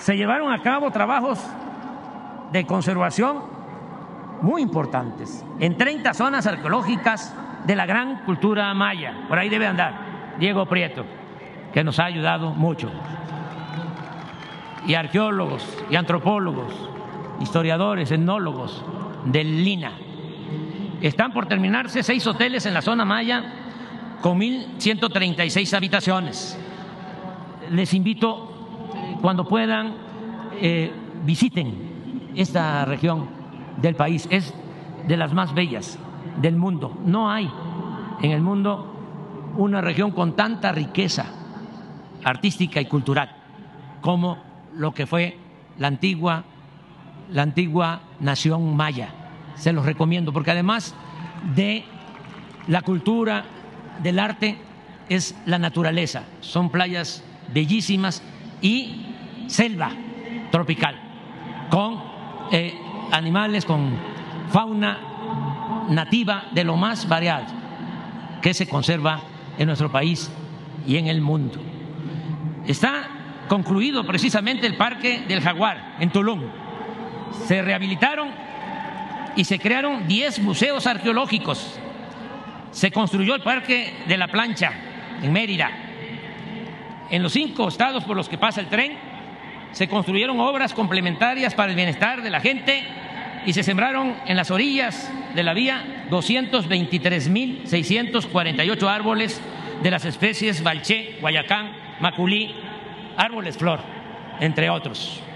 se llevaron a cabo trabajos de conservación muy importantes en 30 zonas arqueológicas de la gran cultura maya. Por ahí debe andar Diego Prieto, que nos ha ayudado mucho. Y arqueólogos y antropólogos, historiadores, etnólogos del LINA. Están por terminarse 6 hoteles en la zona maya con 1.136 habitaciones. Les invito, cuando puedan, visiten esta región del país. Es de las más bellas del mundo. No hay en el mundo una región con tanta riqueza artística y cultural como lo que fue la antigua nación maya. Se los recomiendo, porque además de la cultura, del arte, es la naturaleza. Son playas bellísimas y selva tropical, con animales, con fauna nativa de lo más variada que se conserva en nuestro país y en el mundo. Está concluido precisamente el Parque del Jaguar en Tulum. Se rehabilitaron y se crearon 10 museos arqueológicos. Se construyó el Parque de la Plancha en Mérida. En los 5 estados por los que pasa el tren se construyeron obras complementarias para el bienestar de la gente y se sembraron en las orillas de la vía 223.648 árboles de las especies Balché, Guayacán, Maculí, árboles flor, entre otros.